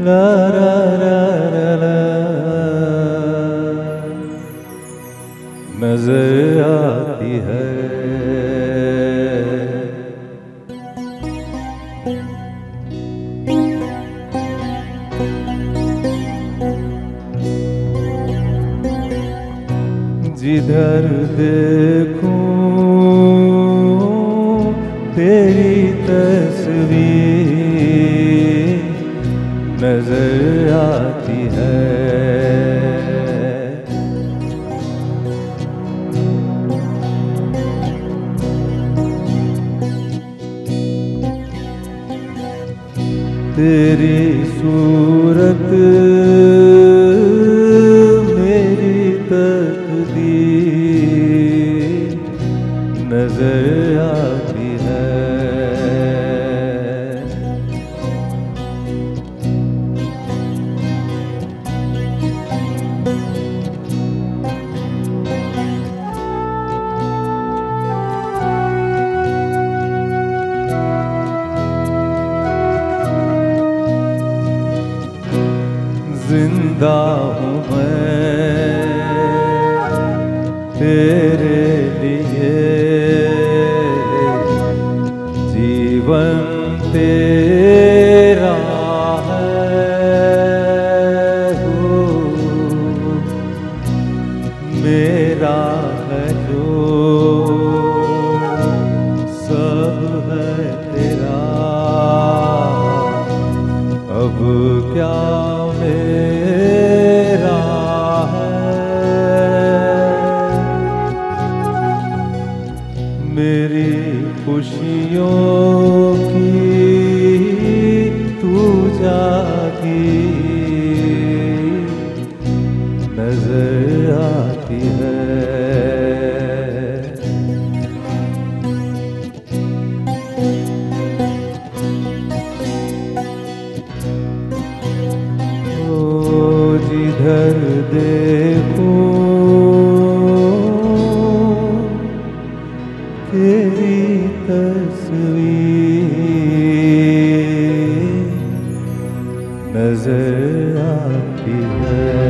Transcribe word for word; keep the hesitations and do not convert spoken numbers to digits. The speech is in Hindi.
ला रा रा रा रा नजर आती है। जिधर देखूं तेरी तस्वीर नजर आती है। तेरी सूरत मेरी तकदीर नजर आती है। जिंदा हूँ मैं तेरे लिए, जीवन तेरा है हो, मेरा है जो सब है तेरा। अब क्या मेरा है, मेरी खुशियों की तू जागी नजर आती है। जिधर देखूं तेरी तस्वीर नजर आती है।